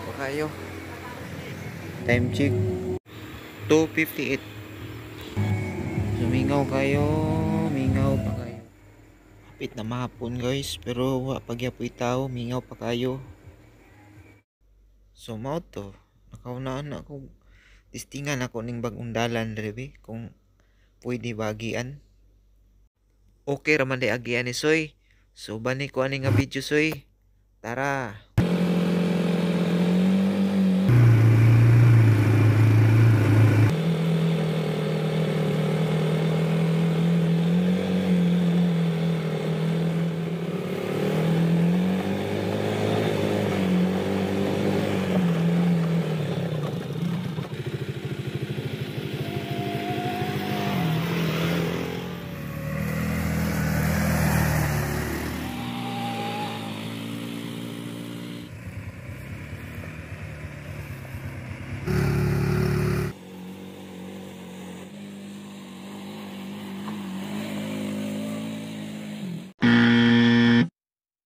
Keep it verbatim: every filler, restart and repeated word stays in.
pa kayo. Time check two fifty-eight. So mingaw kayo, mingaw pa kayo. Hapit na mahapon guys, pero wa pagyapoy tao, mingaw pa kayo. So mao to, nakaunaan na ako. Tistingan ako ning bagong dalan rebe kung pwede bagian. Okay raman day agian ni Soy. So bani ko ani nga video Soy. Tara.